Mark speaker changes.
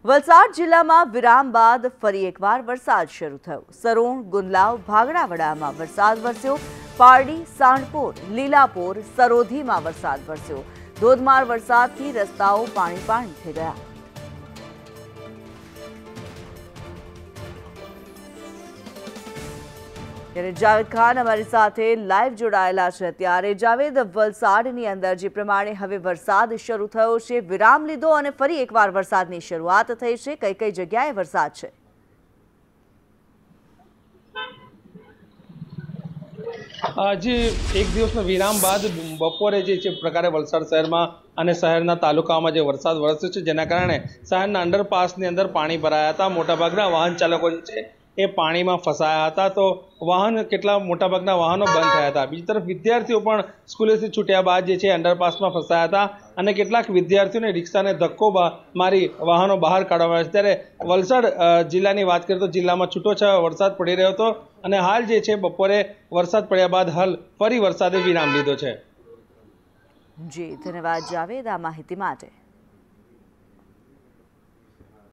Speaker 1: વલસાડ જિલ્લામાં વિરામ બાદ ફરી એકવાર વરસાદ શરૂ થયો। સરોણ, ગુંદલાવ, ભાગડાવડામાં વરસાદ વરસ્યો। પારડી, સાંઢપોર, લીલાપોર, સરોધીમાં વરસાદ વરસ્યો। ધોધમાર વરસાદથી રસ્તાઓ પાણી થઈ ગયા। ત્યારે જાવેદ ખાન અમારી સાથે લાઈવ જોડાયેલા છે। ત્યારે જાવેદ, વલસાડની અંદર જે પ્રમાણે હવે વરસાદ શરૂ થયો છે, વિરામ લીધો અને ફરી એકવાર વરસાદની શરૂઆત થઈ છે, કઈ કઈ જગ્યાએ વરસાદ છે?
Speaker 2: જે એક દિવસનો વિરામ બાદ બપોરે જે પ્રકારે વલસાડ શહેરમાં અને શહેરના તાલુકાઓમાં જે વરસાદ વરસ્યો છે, જેના કારણે શહેરના અંડરપાસની અંદર પાણી ભરાયા હતા। મોટાભાગના વાહન ચાલકો જે છે એ પાણીમાં ફસાયા હતા, તો મોટાભાગના વાહનો બંધ થયા હતા। બીજી તરફ વિદ્યાર્થીઓ પણ સ્કૂલેથી છૂટ્યા બાદ જે છે અંડરપાસમાં ફસાયા હતા અને કેટલાક વિદ્યાર્થીઓને રિક્ષાને ધક્કો મારી વાહનો બહાર કાઢવામાં આવ્યા છે। ત્યારે વલસાડ જિલ્લાની વાત કરીએ તો જિલ્લામાં છૂટોછવાયો વરસાદ પડી રહ્યો હતો અને હાલ જે છે બપોરે વરસાદ પડ્યા બાદ હાલ ફરી વરસાદે વિરામ લીધો છે।
Speaker 1: જી, ધન્યવાદ જાવેદ આ માહિતી માટે।